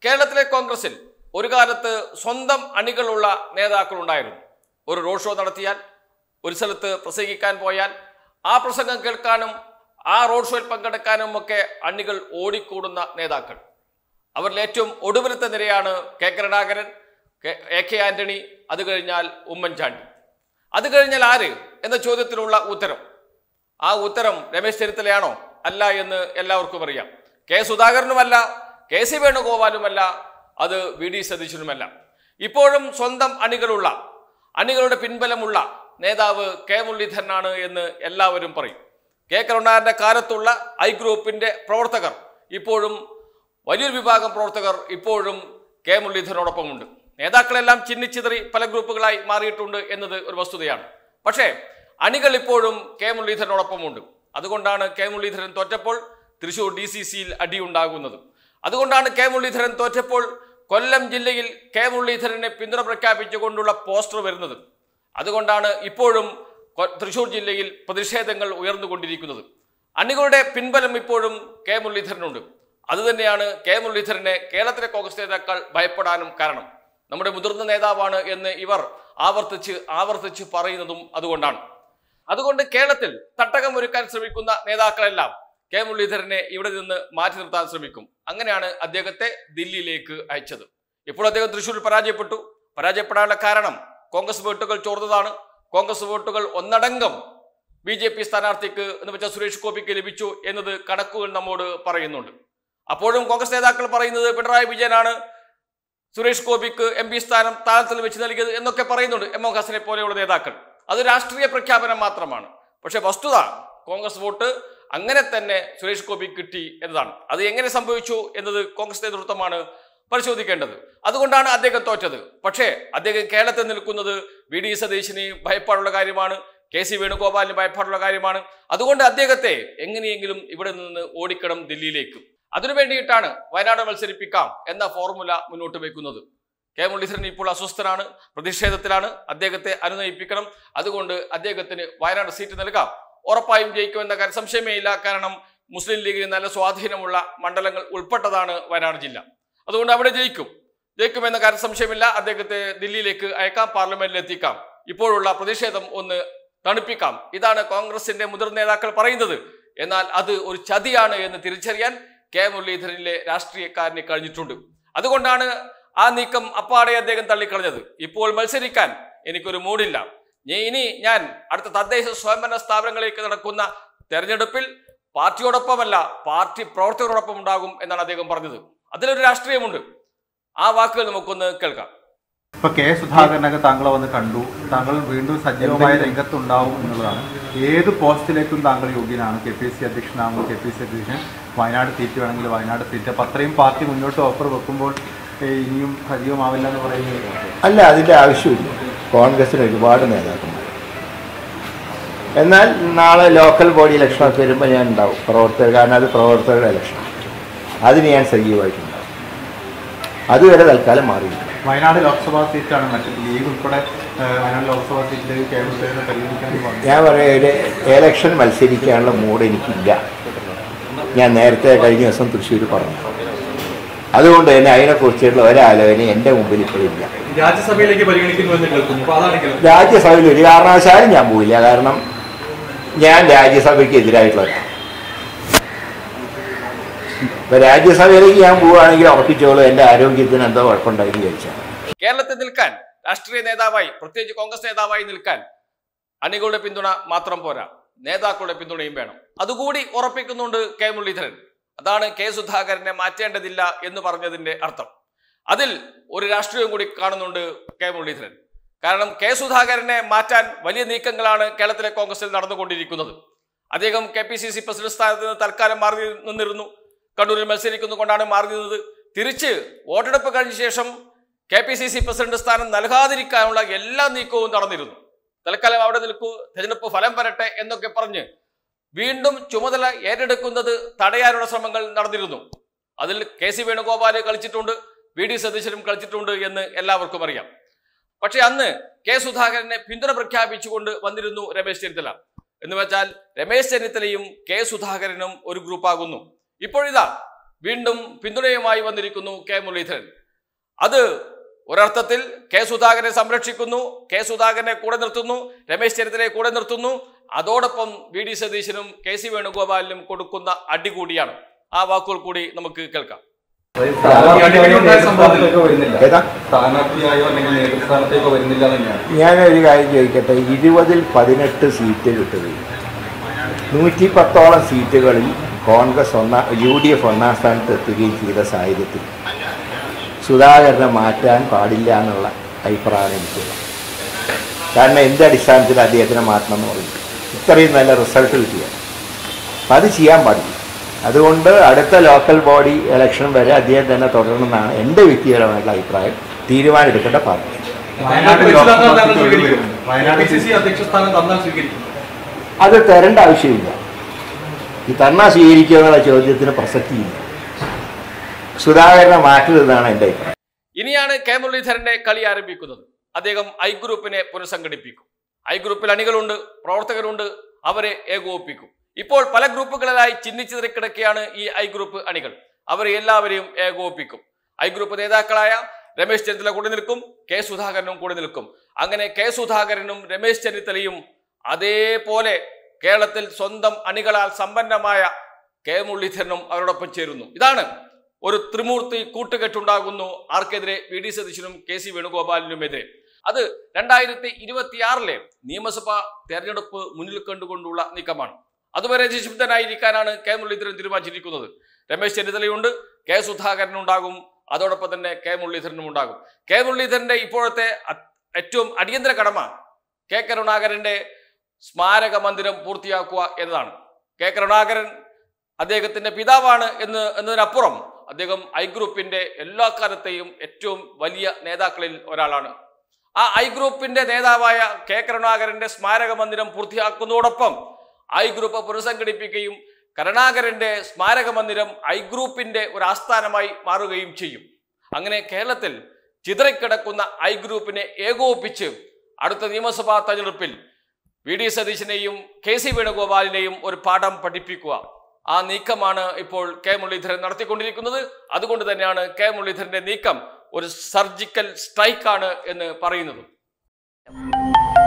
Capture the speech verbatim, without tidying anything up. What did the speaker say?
കേരളത്തിലെ കോൺഗ്രസിൽ ഒരു കാലത്ത് സ്വന്തം അണികളുള്ള നേതാക്കളുണ്ടായിരുന്നു. ഒരു റോഡ് ഷോ നടത്തിയാൽ, ഒരു സ്ഥലത്ത് പ്രസംഗിക്കാൻ പോയാൽ ആ പ്രസംഗം കേൾക്കാനും ആ റോഡ് ഷോയിൽ പങ്കെടുക്കാനും ഒക്കെ അണികൾ ഓടിക്കൂടുന്ന നേതാക്കൾ. അവരിൽ ഏറ്റവും ഒടുവിലത്തെ നിരയാണ് K Karunakaran, A K Antony, അത് കഴിഞ്ഞാൽ ഉമ്മൻചാണ്ടി. അത് കഴിഞ്ഞാൽ ആര് എന്ന ചോദ്യത്തിനുള്ള ഉത്തരം, ആ ഉത്തരം രമേശ് ചെന്നിത്തലയാണോ? അല്ല എന്ന് എല്ലാവർക്കും അറിയാം. കെ സുധാകരനുമല്ല, കെ സി വേണുഗോപാലുമല്ല, അത് വി ഡി സതീശനുമല്ല. ഇപ്പോഴും സ്വന്തം അണികളുള്ള, അണികളുടെ പിൻബലമുള്ള നേതാവ് കെ മുരളീധരനാണ് എന്ന് എല്ലാവരും പറയും. കെ കരുണാകരന്റെ കാലത്തുള്ള ഐ ഗ്രൂപ്പിന്റെ പ്രവർത്തകർ ഇപ്പോഴും, വലിയൊരു വിഭാഗം പ്രവർത്തകർ ഇപ്പോഴും കെ മുരളീധരനോടൊപ്പമുണ്ട്. നേതാക്കളെല്ലാം ചിന്നിച്ചിതറി പല ഗ്രൂപ്പുകളായി മാറിയിട്ടുണ്ട് എന്നത് ഒരു വസ്തുതയാണ്. പക്ഷേ അണികൾ ഇപ്പോഴും കെ മുരളീധരനോടൊപ്പമുണ്ട്. അതുകൊണ്ടാണ് കെ മുരളീധരൻ തോറ്റപ്പോൾ തൃശൂർ ഡി സി സിയിൽ അടിയുണ്ടാകുന്നത്. അതുകൊണ്ടാണ് കെ മുരളീധരൻ തോറ്റപ്പോൾ കൊല്ലം ജില്ലയിൽ കെ മുരളീധരനെ പിന്തുണ പ്രഖ്യാപിച്ചുകൊണ്ടുള്ള പോസ്റ്റർ വരുന്നത്. അതുകൊണ്ടാണ് ഇപ്പോഴും തൃശൂർ ജില്ലയിൽ പ്രതിഷേധങ്ങൾ ഉയർന്നുകൊണ്ടിരിക്കുന്നത്. അണികളുടെ പിൻബലം ഇപ്പോഴും കെ മുരളീധരനുണ്ട്. അതുതന്നെയാണ് കെ മുരളീധരനെ കേരളത്തിലെ കോൺഗ്രസ് നേതാക്കൾ ഭയപ്പെടാനും കാരണം. നമ്മുടെ മുതിർന്ന നേതാവാണ് എന്ന് ഇവർ ആവർത്തിച്ച് ആവർത്തിച്ച് പറയുന്നതും അതുകൊണ്ടാണ്. അതുകൊണ്ട് കേരളത്തിൽ തട്ടകം ഒരുക്കാൻ ശ്രമിക്കുന്ന നേതാക്കളെല്ലാം കെ മുരളീധരനെ ഇവിടെ നിന്ന് മാറ്റി നിർത്താൻ ശ്രമിക്കും. അങ്ങനെയാണ് അദ്ദേഹത്തെ ദില്ലിയിലേക്ക് അയച്ചത്. ഇപ്പോൾ അദ്ദേഹം തൃശ്ശൂരിൽ പരാജയപ്പെട്ടു. പരാജയപ്പെടാനുള്ള കാരണം കോൺഗ്രസ് വോട്ടുകൾ ചോർന്നതാണ്. കോൺഗ്രസ് വോട്ടുകൾ ഒന്നടങ്കം ബി ജെ പി സ്ഥാനാർത്ഥിക്ക് എന്ന് വെച്ചാൽ സുരേഷ് ഗോപിക്ക് ലഭിച്ചു എന്നത് കണക്കുകൾ നമ്മോട് പറയുന്നുണ്ട്. അപ്പോഴും കോൺഗ്രസ് നേതാക്കൾ പറയുന്നത് പിണറായി വിജയനാണ് സുരേഷ് ഗോപിക്ക് എം പി സ്ഥാനം താഴത്തിൽ വെച്ച് നൽകിയത് എന്നൊക്കെ പറയുന്നുണ്ട് എം എം ഹസനെ പോലെയുള്ള നേതാക്കൾ. അത് രാഷ്ട്രീയ പ്രഖ്യാപനം മാത്രമാണ്. പക്ഷെ വസ്തുത കോൺഗ്രസ് വോട്ട് അങ്ങനെ തന്നെ സുരേഷ് ഗോപിക്ക് കിട്ടി എന്നതാണ്. അത് എങ്ങനെ സംഭവിച്ചു എന്നത് കോൺഗ്രസ് നേതൃത്വമാണ് പരിശോധിക്കേണ്ടത്. അതുകൊണ്ടാണ് അദ്ദേഹം തോറ്റത്. പക്ഷേ അദ്ദേഹം കേരളത്തിൽ നിൽക്കുന്നത് വി ഡി സതീശന് ഭയപ്പാടുള്ള കാര്യമാണ്, കെ സി വേണുഗോപാലിന് ഭയപ്പാടുള്ള കാര്യമാണ്. അതുകൊണ്ട് അദ്ദേഹത്തെ എങ്ങനെയെങ്കിലും ഇവിടെ നിന്ന് ഓടിക്കണം ദില്ലിയിലേക്ക്. അതിനു വേണ്ടിയിട്ടാണ് വയനാട് മത്സരിപ്പിക്കാം എന്ന ഫോർമുല മുന്നോട്ട് വെക്കുന്നത്. കെ മുരളീധരൻ ഇപ്പോൾ അസ്വസ്ഥനാണ്, പ്രതിഷേധത്തിലാണ്. അദ്ദേഹത്തെ അനുനയിപ്പിക്കണം. അതുകൊണ്ട് അദ്ദേഹത്തിന് വയനാട് സീറ്റ് നൽകാം. ഉറപ്പായും ജയിക്കുമെന്ന കാര്യം സംശയമേ ഇല്ല. കാരണം മുസ്ലിം ലീഗിന് നല്ല സ്വാധീനമുള്ള മണ്ഡലങ്ങൾ ഉൾപ്പെട്ടതാണ് വയനാട് ജില്ല. അതുകൊണ്ട് അവിടെ ജയിക്കും ജയിക്കുമെന്ന കാര്യം സംശയമില്ല. അദ്ദേഹത്തെ ദില്ലിയിലേക്ക് അയക്കാം, പാർലമെന്റിൽ എത്തിക്കാം, ഇപ്പോഴുള്ള പ്രതിഷേധം ഒന്ന് തണുപ്പിക്കാം. ഇതാണ് കോൺഗ്രസിന്റെ മുതിർന്ന നേതാക്കൾ പറയുന്നത്. എന്നാൽ അത് ഒരു ചതിയാണ് എന്ന് തിരിച്ചറിയാൻ കെ മുരളീധരനിലെ രാഷ്ട്രീയക്കാരന് കഴിഞ്ഞിട്ടുണ്ട്. അതുകൊണ്ടാണ് ആ നീക്കം അപ്പാടെ അദ്ദേഹം തള്ളിക്കളഞ്ഞത്. ഇപ്പോൾ മത്സരിക്കാൻ എനിക്കൊരു മൂഡില്ല, ഇനി ഞാൻ അടുത്ത തദ്ദേശ സ്വയംഭരണ സ്ഥാപനങ്ങളിലേക്ക് നടക്കുന്ന തെരഞ്ഞെടുപ്പിൽ പാർട്ടിയോടൊപ്പമല്ല പാർട്ടി പ്രവർത്തകരോടൊപ്പം ഉണ്ടാകും എന്നാണ് അദ്ദേഹം പറഞ്ഞത്. അതിലൊരു രാഷ്ട്രീയമുണ്ട്. ആ വാക്കുകൾ നമുക്കൊന്ന് കേൾക്കാം. ഇപ്പൊ കെ സുധാകരനൊക്കെ താങ്കളെ വന്ന് കണ്ടു, താങ്കൾ വീണ്ടും സജീവമായ രംഗത്തുണ്ടാവും എന്നുള്ളതാണ്. ഏത് പോസ്റ്റിലേക്കും താങ്കൾ യോഗ്യനാണ്. കെ പി സി അധ്യക്ഷനാകുമ്പോൾ കെ പി സി അധ്യക്ഷൻ, വയനാട് സീറ്റ് വേണമെങ്കിൽ വയനാട് സീറ്റ്. അപ്പം അത്രയും പാർട്ടി മുന്നോട്ട് ഓഫർ വെക്കുമ്പോൾ ഇനിയും സജീവമാവില്ല എന്ന് പറയുന്നത് അല്ല, അതിൻ്റെ ആവശ്യമില്ല. കോൺഗ്രസിന് ഒരുപാട് നേതാക്കന്മാർ. എന്നാൽ നാളെ ലോക്കൽ ബോഡി ഇലക്ഷനൊക്കെ വരുമ്പോൾ ഞാൻ ഉണ്ടാവും പ്രവർത്തകർ. കാരണം അത് പ്രവർത്തകരുടെ ഇലക്ഷൻ, അതിന് ഞാൻ സജീവമായിട്ടുണ്ടാവും. അതുവരെ തൽക്കാലം മാറിയില്ല. വയനാട് ലോക്സഭാ സീറ്റാണ് മറ്റു ലീഗ് ഉൾപ്പെടെ വയനാട് ലോക്സഭാ സീറ്റിൽ കേരളത്തിനെ പരിഗണിക്കാൻ ഞാൻ പറയാം, ഒരു എലക്ഷൻ മത്സരിക്കാനുള്ള മൂഡ് എനിക്കില്ല. ഞാൻ നേരത്തെ കഴിഞ്ഞ ദിവസം തൃശ്ശൂർ പറഞ്ഞു. അതുകൊണ്ട് തന്നെ അതിനെക്കുറിച്ചുള്ള ഒരാലോചന എൻ്റെ മുമ്പിൽ ഇപ്പോഴില്ല. രാജ്യസഭയിലേക്ക് പരിഗണിക്കുന്നു എന്ന് കേൾക്കുന്നു. രാജ്യസഭയിൽ ഒരു കാരണവശാലും ഞാൻ പോയില്ല. കാരണം ഞാൻ രാജ്യസഭയ്ക്ക് എതിരായിട്ടുള്ളവരാണ്. ഇപ്പൊ രാജ്യസഭയിലേക്ക് ഞാൻ പോവുകയാണെങ്കിൽ ഉറപ്പിച്ചോളൂ എൻ്റെ ആരോഗ്യത്തിന് എന്തോ കുഴപ്പമുണ്ടായി വിചാരിച്ചാൽ. കേരളത്തിൽ നിൽക്കാൻ രാഷ്ട്രീയ നേതാവായി, പ്രത്യേകിച്ച് കോൺഗ്രസ് നേതാവായി നിൽക്കാൻ അണികളുടെ പിന്തുണ മാത്രം പോരാ, നേതാക്കളുടെ പിന്തുണയും വേണം. അതുകൂടി ഉറപ്പിക്കുന്നുണ്ട് കെ മുരളീധരൻ. അതാണ് കെ സുധാകരനെ മാറ്റേണ്ടതില്ല എന്ന് പറഞ്ഞതിന്റെ അർത്ഥം. അതിൽ ഒരു രാഷ്ട്രീയം കൂടി കാണുന്നുണ്ട് കെ മുരളീധരൻ. കാരണം കെ സുധാകരനെ മാറ്റാൻ വലിയ നീക്കങ്ങളാണ് കേരളത്തിലെ കോൺഗ്രസിൽ നടന്നുകൊണ്ടിരിക്കുന്നത്. അദ്ദേഹം K P C C president സ്ഥാനത്ത് നിന്ന് തൽക്കാലം മാറി നിന്നിരുന്നു. കണ്ണൂരിൽ മത്സരിക്കുന്നത് കൊണ്ടാണ് മാറി നിന്നത്. തിരിച്ച് വോട്ടെടുപ്പ് കഴിഞ്ഞ ശേഷം K P C C president സ്ഥാനം നൽകാതിരിക്കാനുള്ള എല്ലാ നീക്കവും നടന്നിരുന്നു. തൽക്കാലം അവിടെ നിൽക്കൂ, തെരഞ്ഞെടുപ്പ് ഫലം വരട്ടെ എന്നൊക്കെ പറഞ്ഞ് വീണ്ടും ചുമതല ഏറ്റെടുക്കുന്നത് തടയാനുള്ള ശ്രമങ്ങൾ നടന്നിരുന്നു. അതിൽ കെ സി വേണുഗോപാൽ കളിച്ചിട്ടുണ്ട്, വി ഡി സതീശനും കളിച്ചിട്ടുണ്ട് എന്ന് എല്ലാവർക്കും അറിയാം. പക്ഷെ അന്ന് കെ സുധാകരനെ പിന്തുണ പ്രഖ്യാപിച്ചുകൊണ്ട് വന്നിരുന്നു രമേശ് ചെന്നിത്തല. എന്ന് വെച്ചാൽ രമേശ് ചെന്നിത്തലയും കെ സുധാകരനും ഒരു ഗ്രൂപ്പാകുന്നു. ഇപ്പോഴിതാ വീണ്ടും പിന്തുണയുമായി വന്നിരിക്കുന്നു കെ മുരളീധരൻ. അത് ഒരർത്ഥത്തിൽ കെ സുധാകരനെ സംരക്ഷിക്കുന്നു, കെ സുധാകരനെ കൂടെ നിർത്തുന്നു, രമേശ് ചെന്നിത്തലയെ കൂടെ നിർത്തുന്നു. അതോടൊപ്പം വി ഡി സതീശനും കെ സി വേണുഗോപാലിനും കൊടുക്കുന്ന അടി കൂടിയാണ്. ആ വാക്കുകൾ കൂടി നമുക്ക് കേൾക്കാം. ഞാനൊരു കാര്യം ചോദിക്കട്ടെ, ഇരുപതിൽ പതിനെട്ട് സീറ്റ് കിട്ടുകയും നൂറ്റി പത്തോളം സീറ്റുകളിൽ കോൺഗ്രസ് ഒന്നാം യു ഡി എഫ് ഒന്നാം സ്ഥാനത്ത് എത്തുകയും ചെയ്ത സാഹചര്യത്തിൽ സുധാകരനെ മാറ്റാൻ പാടില്ല എന്നുള്ള അഭിപ്രായമാണ് എനിക്കുള്ളത്. കാരണം എന്ത് അടിസ്ഥാനത്തിൽ അദ്ദേഹത്തിനെ മാറ്റണം എന്ന് പറയും, ഇത്രയും നല്ല റിസൾട്ട് കിട്ടിയ അപ്പം അത് ചെയ്യാൻ പാടില്ല. അതുകൊണ്ട് അടുത്ത ലോക്കൽ ബോഡി ഇലക്ഷൻ വരെ അദ്ദേഹം തന്നെ തുടരണമെന്നാണ് എൻ്റെ വ്യക്തിപരമായിട്ടുള്ള അഭിപ്രായം. തീരുമാനം എടുക്കേണ്ട പാർട്ടി അത് തരേണ്ട ആവശ്യമില്ല. ഈ തന്നാൽ സ്വീകരിക്കുക എന്നുള്ള ചോദ്യത്തിന് പ്രസക്തിയില്ല. സുധാകരനെ മാറ്റരുതെന്നാണ് എൻ്റെ അഭിപ്രായം. ഇനിയാണ് കെ മുരളീധരന്റെ കളി ആരംഭിക്കുന്നത്. അദ്ദേഹം ഐ ഗ്രൂപ്പിനെ പുനഃസംഘടിപ്പിക്കും. ഐ ഗ്രൂപ്പിൽ അണികളുണ്ട്, പ്രവർത്തകരുണ്ട്, അവരെ ഏകോപിപ്പിക്കും. ഇപ്പോൾ പല ഗ്രൂപ്പുകളിലായി ചിഹ്നിച്ചിതറി കിടക്കുകയാണ് ഈ ഐ ഗ്രൂപ്പ് അണികൾ. അവരെ എല്ലാവരെയും ഏകോപിപ്പിക്കും. ഐ ഗ്രൂപ്പ് നേതാക്കളായ രമേശ് ചെന്നിത്തല കൂടെ നിൽക്കും, കെ സുധാകരനും കൂടെ നിൽക്കും. അങ്ങനെ കെ സുധാകരനും രമേശ് ചെന്നിത്തലയും അതേപോലെ കേരളത്തിൽ സ്വന്തം അണികളാൽ സമ്പന്നമായ കെ മുരളീധരനും അവരോടൊപ്പം ചേരുന്നു. ഇതാണ് ഒരു ത്രിമൂർത്തി കൂട്ടുകെട്ടുണ്ടാകുന്നു. ആർക്കെതിരെ? വി ഡി സതീശനും കെ സി വേണുഗോപാലിനുമെതിരെ. അത് രണ്ടായിരത്തി ഇരുപത്തിയാറിലെ നിയമസഭാ തെരഞ്ഞെടുപ്പ് മുന്നിൽ കണ്ടുകൊണ്ടുള്ള നീക്കമാണ്. അതുവരെ നിശബ്ദനായിരിക്കാനാണ് കെ മുരളീധരൻ തീരുമാനിച്ചിരിക്കുന്നത്. രമേശ് ചെന്നിത്തലയുണ്ട്, കെ സുധാകരനുണ്ടാകും, അതോടൊപ്പം തന്നെ കെ മുരളീധരനും ഉണ്ടാകും. കെ മുരളീധരന്റെ ഇപ്പോഴത്തെ ഏറ്റവും അടിയന്തര കടമ കെ കരുണാകരന്റെ സ്മാരക മന്ദിരം പൂർത്തിയാക്കുക എന്നതാണ്. കെ കരുണാകരൻ അദ്ദേഹത്തിന്റെ പിതാവാണ് എന്ന് എന്നതിനപ്പുറം അദ്ദേഹം ഐ ഗ്രൂപ്പിന്റെ എല്ലാ കാലത്തെയും ഏറ്റവും വലിയ നേതാക്കളിൽ ഒരാളാണ്. ആ ഐ ഗ്രൂപ്പിന്റെ നേതാവായ കെ കരുണാകരന്റെ സ്മാരക മന്ദിരം പൂർത്തിയാക്കുന്നതോടൊപ്പം ഐ ഗ്രൂപ്പ് പുനഃസംഘടിപ്പിക്കുകയും കരുണാകരന്റെ സ്മാരക മന്ദിരം ഐ ഗ്രൂപ്പിന്റെ ഒരു ആസ്ഥാനമായി മാറുകയും ചെയ്യും. അങ്ങനെ കേരളത്തിൽ ചിതറിക്കിടക്കുന്ന ഐ ഗ്രൂപ്പിനെ ഏകോപിപ്പിച്ച് അടുത്ത നിയമസഭാ തെരഞ്ഞെടുപ്പിൽ വി ഡി സതീശനെയും കെ സി വേണുഗോപാലിനെയും ഒരു പാഠം പഠിപ്പിക്കുക. ആ നീക്കമാണ് ഇപ്പോൾ കെ മുരളീധരൻ നടത്തിക്കൊണ്ടിരിക്കുന്നത്. അതുകൊണ്ട് തന്നെയാണ് കെ മുരളീധരന്റെ നീക്കം ഒരു സർജിക്കൽ സ്ട്രൈക്കാണ് എന്ന് പറയുന്നത്.